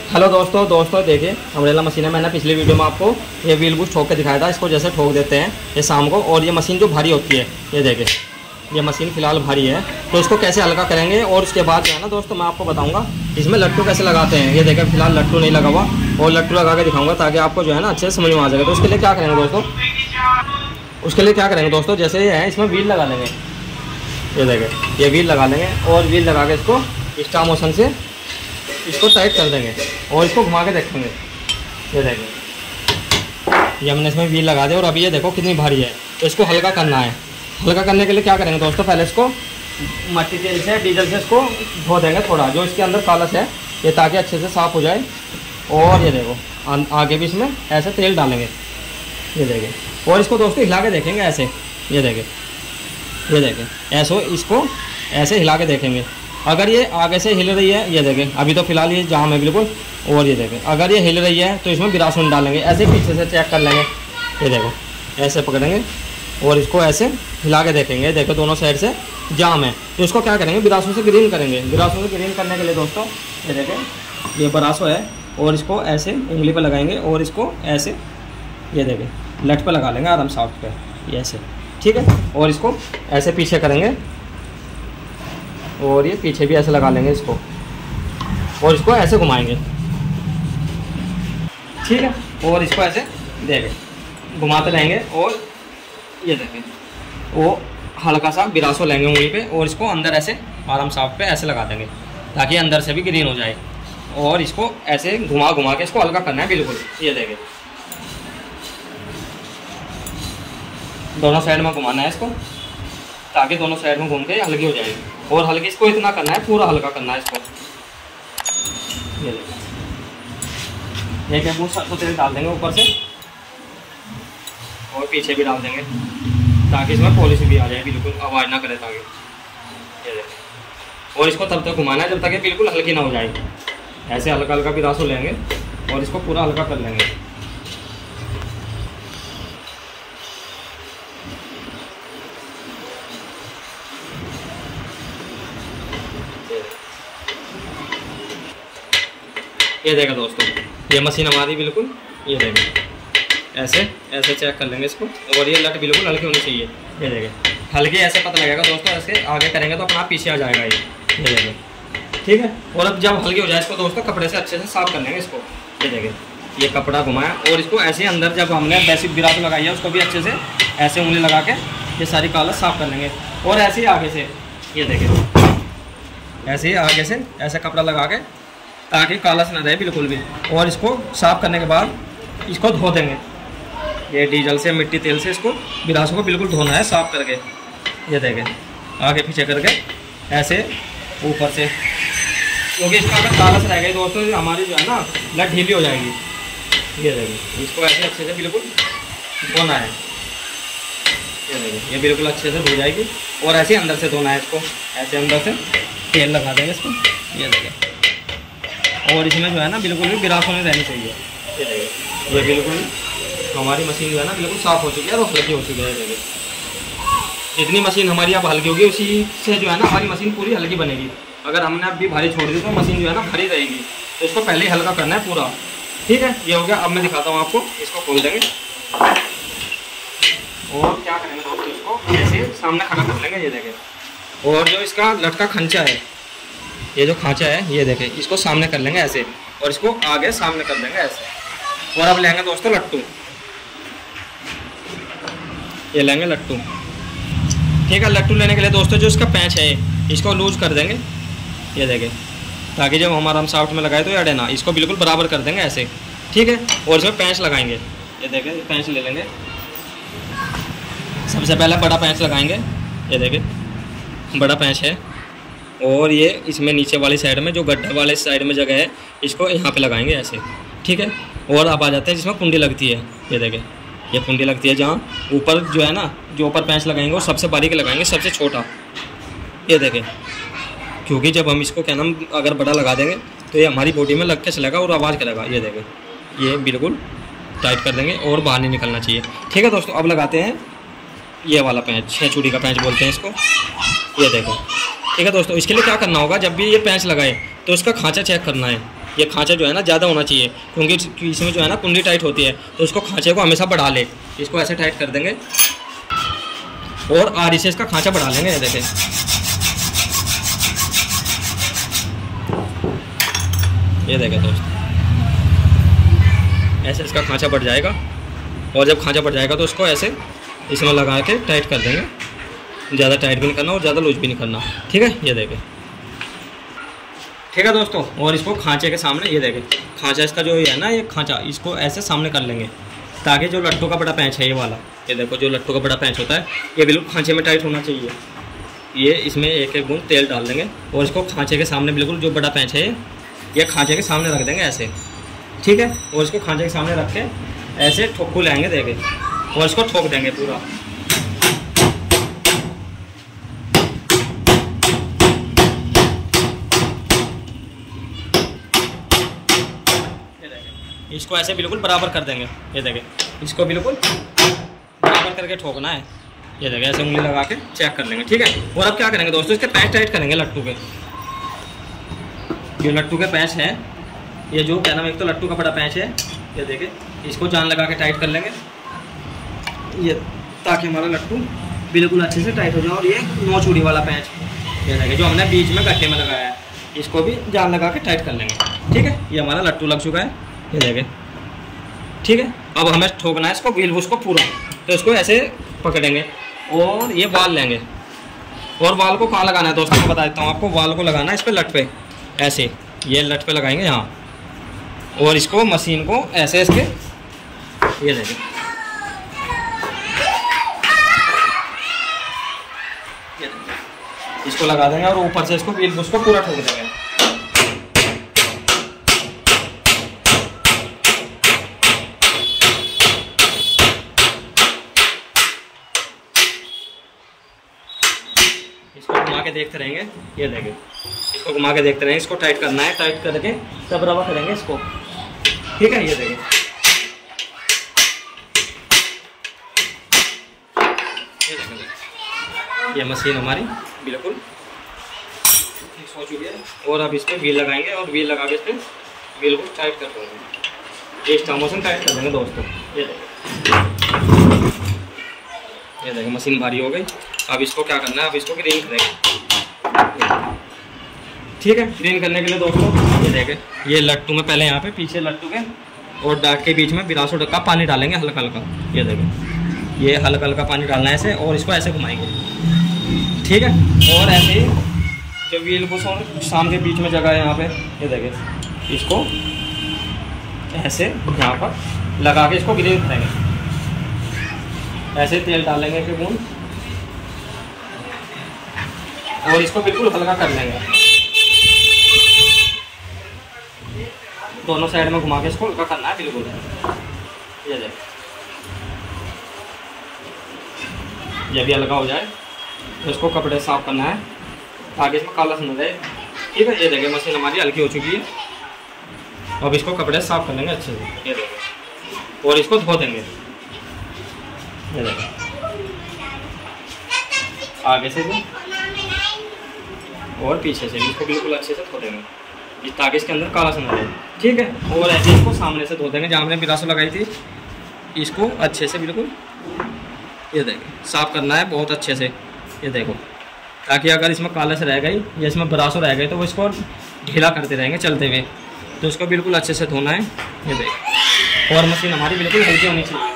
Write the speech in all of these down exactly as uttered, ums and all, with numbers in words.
Hello दोस्तों दोस्तों देखिए अम्ब्रेला मशीन है। मैंने पिछली वीडियो में आपको ये व्हील बूस्ट ठोक के दिखाया था। इसको जैसे ठोक देते हैं ये शाम को, और ये मशीन जो भारी होती है, ये देखिए ये मशीन फ़िलहाल भारी है, तो इसको कैसे हल्का करेंगे और उसके बाद जो है ना दोस्तों मैं आपको बताऊंगा इसमें लट्टू कैसे लगाते हैं। ये देखिए फिलहाल लट्टू नहीं लगा हुआ, और लट्टू लगा के दिखाऊंगा ताकि आपको जो है ना अच्छे से समझ में आ जाएगा। तो उसके लिए क्या करेंगे दोस्तों, उसके लिए क्या करेंगे दोस्तों, जैसे ये है इसमें व्हील लगा लेंगे। ये देखिए ये व्हील लगा लेंगे और व्हील लगा के इसको स्टार मोशन से इसको टाइट कर देंगे और इसको घुमा के देखेंगे। ये देखेंगे ये हमने इसमें व्हील लगा दिया और अभी ये देखो कितनी भारी है, तो इसको हल्का करना है। हल्का करने के लिए क्या करेंगे दोस्तों, पहले इसको मट्टी तेल से डीजल से इसको धो देंगे थोड़ा, जो इसके अंदर कालस है ये, ताकि अच्छे से साफ़ हो जाए। और ये देखो आगे भी इसमें ऐसे तेल डालेंगे। ये देखें और इसको दोस्तों हिला के देखेंगे ऐसे। ये देखें ये देखें ऐसो इसको ऐसे हिला के देखेंगे। अगर ये आगे से हिल रही है, ये देखें अभी तो फिलहाल ये जाम है बिल्कुल, और ये देखें अगर ये हिल रही है तो इसमें बिरासुन डालेंगे। ऐसे पीछे से चेक कर लेंगे। ये देखो ऐसे पकड़ेंगे और इसको ऐसे हिला के देखेंगे। देखो दोनों साइड से जाम है, तो इसको क्या करेंगे, बिरासों से ग्रीन करेंगे। बिरासों से ग्रीन करने के लिए दोस्तों ये देखें ये बरासो है, और इसको ऐसे उंगली पर लगाएंगे और इसको ऐसे ये देखें लट पर लगा लेंगे आराम साफ्ट पे, ये ऐसे, ठीक है। और इसको ऐसे पीछे करेंगे और ये पीछे भी ऐसे लगा लेंगे इसको, और इसको ऐसे घुमाएंगे, ठीक है। और इसको ऐसे देखें घुमाते रहेंगे और ये देखें वो हल्का सा बिरासो लेंगे उंगली पे और इसको अंदर ऐसे आराम साफ पे ऐसे लगा देंगे ताकि अंदर से भी ग्रीन हो जाए। और इसको ऐसे घुमा घुमा के इसको हल्का करना है बिल्कुल। ये देखें दोनों साइड में घुमाना है इसको ताकि दोनों साइड में घूम के हल्की हो जाएगी। और हल्की इसको इतना करना है, पूरा हल्का करना है इसको। ये देखिए एक सरसों तेल डाल देंगे ऊपर से और पीछे भी डाल देंगे ताकि इसमें पॉलिश भी आ जाए, बिल्कुल आवाज़ ना करे ताकि। ये देखिए और इसको तब तक घुमाना है जब तक ये बिल्कुल हल्की ना हो जाए। ऐसे हल्का हल्का बिरासो लेंगे और इसको पूरा हल्का कर लेंगे। ये देखा दोस्तों ये मशीन हमारी बिल्कुल, ये देखें ऐसे ऐसे चेक कर लेंगे इसको, और ये लट बिल्कुल हल्की होनी चाहिए। ये देखें हल्की ऐसे पता लगेगा दोस्तों, ऐसे आगे करेंगे तो अपना पीछे आ जाएगा ये। ये देखें ठीक है। और अब जब हल्की हो जाए इसको दोस्तों कपड़े से अच्छे से साफ कर लेंगे इसको। ये देखें ये कपड़ा घुमाया और इसको ऐसे अंदर जब हमने बेसिक बिरास लगाई है उसको भी अच्छे से ऐसे उंगली लगा के ये सारी कालस साफ कर लेंगे। और ऐसे ही आगे से ये देखें ऐसे ही आगे से ऐसे कपड़ा लगा के ताकि कालस ना रहे बिल्कुल भी। और इसको साफ़ करने के बाद इसको धो देंगे, ये डीजल से मिट्टी तेल से इसको बिरासों को बिल्कुल धोना है साफ़ करके। ये देखें आगे पीछे करके ऐसे ऊपर से, क्योंकि इसका अगर कालस रह गई दोस्तों हमारी जो है ना लट ढीली हो जाएगी। ये देखें इसको ऐसे अच्छे से बिल्कुल धोना है। ये देखें ये बिल्कुल अच्छे से धो जाएगी। और ऐसे अंदर से धोना है इसको, ऐसे अंदर से तेल लगा देंगे इसको। ये देखें और इसमें जो है ना बिल्कुल भी बिरासों नहीं रहनी चाहिए। ये देखिए ये बिल्कुल हमारी मशीन जो है ना बिल्कुल साफ़ हो चुकी है और हल्की हो चुकी है। देखिए जितनी मशीन हमारी अब हल्की होगी उसी से जो है ना हमारी मशीन पूरी हल्की बनेगी। अगर हमने अब भी भारी छोड़ दी तो मशीन जो है ना भारी रहेगी, तो इसको पहले ही हल्का करना है पूरा, ठीक है। ये हो गया। अब मैं दिखाता हूँ आपको, इसको खोल देंगे और क्या करेंगे दोस्तों इसको ऐसे सामने खड़ा कर लेंगे। ये देखें और जो इसका लटका खंचा है, ये जो खांचा है ये देखें इसको सामने कर लेंगे ऐसे, और इसको आगे सामने कर देंगे ऐसे। और अब लेंगे दोस्तों लट्टू, ये लेंगे लट्टू, ठीक है। लट्टू लेने के लिए दोस्तों जो इसका पैंच है इसको लूज कर देंगे। ये देखें ताकि जब हमारा हम सॉफ्ट में लगाए तो अड़े ना, इसको बिल्कुल बराबर कर देंगे ऐसे, ठीक है। और इसमें पैंच लगाएंगे। ये देखें पैंच ले लेंगे, सबसे पहले बड़ा पैंच लगाएंगे। ये देखें बड़ा पैंच है, और ये इसमें नीचे वाली साइड में जो गड्ढा वाले साइड में जगह है इसको यहाँ पे लगाएंगे ऐसे, ठीक है। और अब आ जाते हैं जिसमें कुंडी लगती है। ये देखें ये कुंडी लगती है जहाँ ऊपर जो है ना, जो ऊपर पैंच लगाएंगे वो सबसे बारीक लगाएंगे, सबसे छोटा। ये देखें क्योंकि जब हम इसको क्या नाम अगर बड़ा लगा देंगे तो ये हमारी बॉडी में लग के चलेगा और आवाज़ करेगा। ये देखें ये बिल्कुल टाइट कर देंगे और बाहर नहीं निकलना चाहिए, ठीक है दोस्तों। अब लगाते हैं ये वाला पैंच, छः चूड़ी का पैंच बोलते हैं इसको। ये देखो ठीक है दोस्तों, इसके लिए क्या करना होगा, जब भी ये पैंच लगाए तो इसका खांचा चेक करना है। ये खांचा जो है ना ज़्यादा होना चाहिए, क्योंकि इसमें जो है ना कुंडी टाइट होती है, तो उसको खांचे को हमेशा बढ़ा ले। इसको ऐसे टाइट कर देंगे और आरी से इसका खांचा बढ़ा लेंगे। ये देखें, ये देखें दोस्त, ऐसे इसका खांचा बढ़ जाएगा। और जब खांचा बढ़ जाएगा तो उसको ऐसे इसमें लगा के टाइट कर देंगे। ज़्यादा टाइट भी नहीं करना और ज़्यादा लूज भी नहीं करना, ठीक है। ये देखें, ठीक है दोस्तों। और इसको खांचे के सामने, ये देखें खांचा इसका जो है ना, ये खांचा इसको ऐसे सामने कर लेंगे, ताकि जो लट्टू का बड़ा पैंच है ये वाला, ये देखो जो लट्टू का बड़ा पैंच होता है, ये बिल्कुल खांचे में टाइट होना चाहिए। ये इसमें एक एक बूंद तेल डाल देंगे और इसको खांचे के सामने बिल्कुल जो बड़ा पैंच है ये खांचे के सामने रख देंगे ऐसे, ठीक है। और इसको खांचे के सामने रख के ऐसे ठोकू लेंगे, देखें, और इसको ठोक देंगे पूरा। इसको ऐसे बिल्कुल बराबर कर देंगे। ये देखें, इसको बिल्कुल बराबर करके ठोकना है। ये देखें, ऐसे उंगली लगा के चेक कर लेंगे, ठीक है। और अब क्या करेंगे दोस्तों, इसके पैच टाइट करेंगे लट्टू के। जो लट्टू के पैच है, ये जो क्या नाम, एक तो लट्टू का बड़ा पैच है, ये देखें, इसको जान लगा के टाइट कर लेंगे ये, ताकि हमारा लट्टू बिल्कुल अच्छे से टाइट हो जाए। और ये नौ चूड़ी वाला पैच, ये देखें, जो हमने बीच में गड्ढे में लगाया है, इसको भी जान लगा के टाइट कर लेंगे, ठीक है। ये हमारा लट्टू लग चुका है, ये देखें, ठीक है। अब हमें ठोकना है इसको व्हील बुश को पूरा, तो इसको ऐसे पकड़ेंगे और ये वाल लेंगे। और वाल को कहाँ लगाना है दोस्तों, मैं बता देता हूँ आपको। वाल को लगाना है इस पर लट पे, ऐसे ये लट पे लगाएंगे यहाँ, और इसको मशीन को ऐसे इसके, ये देखें, इसको लगा देंगे और ऊपर से इसको व्हील बुश को पूरा ठोक देंगे। इसको घुमा के देखते रहेंगे, ये देखें, इसको घुमा के देखते रहेंगे। इसको टाइट करना है, टाइट करके तब रवा करेंगे इसको, ठीक है। ये देखें, ये देखें, ये मशीन हमारी बिल्कुल फिक्स हो चुकी है। और अब इस पर व्हील लगाएंगे और व्हील लगा के इस पर व्हील को टाइट कर देंगे। एक मोशन टाइट कर देंगे दोस्तों। ये देखें, ये देखें, मशीन भारी हो गई। अब इसको क्या करना है, अब इसको ग्रीन करेंगे, ठीक है। ग्रीन करने के लिए दोस्तों ये देखें, ये लट्टू में पहले यहाँ पे पीछे लट्टू के और डाट के बीच में बिरासो का पानी डालेंगे हल्का हल्का। ये देखें, ये हल्का हल्का पानी डालना है ऐसे, और इसको ऐसे घुमाएंगे, ठीक है। और ऐसे ही जो व्हील बुश और शाम के बीच में जगह है यहाँ पे, ये देखें, इसको ऐसे यहाँ पर लगा के इसको ग्रीन करेंगे। ऐसे तेल डालेंगे कि बूंद, और इसको बिल्कुल हल्का कर लेंगे। दोनों साइड में घुमा के इसको हल्का करना है बिल्कुल। ये देखें, ये भी हल्का हो जाए तो इसको कपड़े साफ करना है ताकि इसमें काला न रहे, ठीक है। ये देखें, मशीन हमारी हल्की हो चुकी है। अब इसको कपड़े साफ कर लेंगे अच्छे से, ये देखें, और इसको धो देंगे। ये देखें, आगे से भी और पीछे से भी इसको बिल्कुल अच्छे से धो देंगे ताकि इसके अंदर काला न रहे, ठीक है। और ऐसे इसको सामने से धो देंगे, जहाँ हमने बिरासो लगाई थी, इसको अच्छे से बिल्कुल, ये देखें, साफ करना है बहुत अच्छे से। ये देखो, ताकि अगर इसमें काला से रह गई या इसमें बिरासो रह गई तो वो इसको ढीला करते रहेंगे चलते हुए, तो इसको बिल्कुल अच्छे से धोना है। ये देखें, और मशीन हमारी बिल्कुल हल्की होनी चाहिए।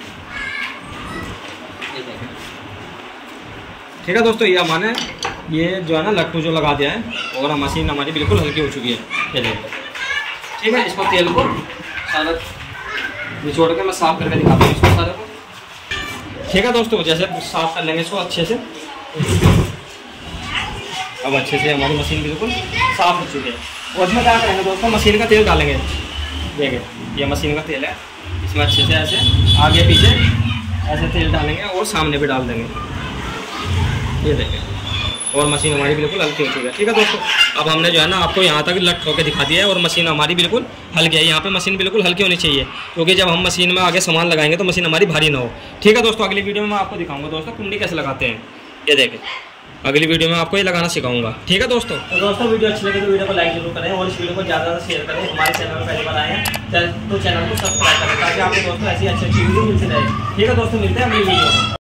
ये देखें, ठीक है दोस्तों। ये हमारे ये जो है ना लट्टू जो लगा दिया है, और मशीन हमारी बिल्कुल हल्की हो चुकी है। ये देखो, ठीक है। इसको तेल को सारा निचोड़ के मैं साफ करके दिखाता हूँ इसको सारे को, ठीक है दोस्तों। जैसे साफ कर लेंगे इसको अच्छे से। अब अच्छे से हमारी मशीन बिल्कुल साफ हो चुकी है। और इसमें क्या करेंगे दोस्तों, मशीन का तेल डालेंगे। देखिए, ये मशीन का तेल है, इसमें अच्छे से ऐसे आगे पीछे ऐसे तेल डालेंगे और सामने भी डाल देंगे। ये देखें, और मशीन हमारी बिल्कुल हल्की हो चुकी है, ठीक है दोस्तों। अब हमने जो है ना आपको यहाँ तक लट होकर दिखा दिया है, और मशीन हमारी बिल्कुल हल्की है। यहाँ पे मशीन बिल्कुल हल्की होनी चाहिए, क्योंकि जब हम मशीन में आगे सामान लगाएंगे तो मशीन हमारी भारी ना हो, ठीक है दोस्तों। अगली वीडियो में मैं आपको दिखाऊंगा दोस्तों कुंडी कैसे लगाते हैं। ये देखें, अगली वीडियो में आपको ये लगाना सिखाऊंगा। ठीक है दोस्तों। तो दोस्तों वीडियो अच्छी लगे तो वीडियो को लाइक जरूर करें और इस वीडियो को ज़्यादा से शेयर करें। हमारे चैनल में पहली बार आए हैं तो चैनल को सब्सक्राइब करें ताकि आपको दोस्तों ऐसी अच्छी अच्छी वीडियो मिलती रहे। ठीक है दोस्तों, मिलते हैं अगली वीडियो में।